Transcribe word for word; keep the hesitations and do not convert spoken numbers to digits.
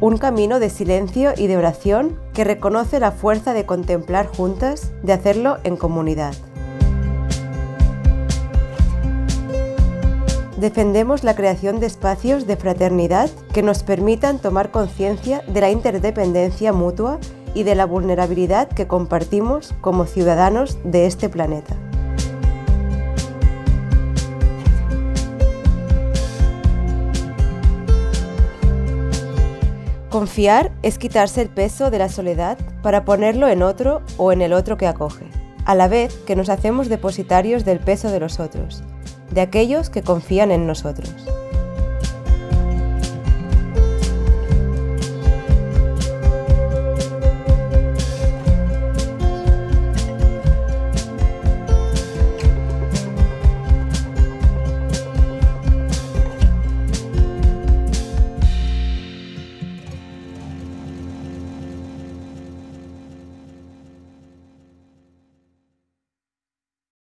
un camino de silencio y de oración que reconoce la fuerza de contemplar juntas, de hacerlo en comunidad. Defendemos la creación de espacios de fraternidad que nos permitan tomar conciencia de la interdependencia mutua y de la vulnerabilidad que compartimos como ciudadanos de este planeta. Confiar es quitarse el peso de la soledad para ponerlo en otro o en el otro que acoge, a la vez que nos hacemos depositarios del peso de los otros, de aquellos que confían en nosotros.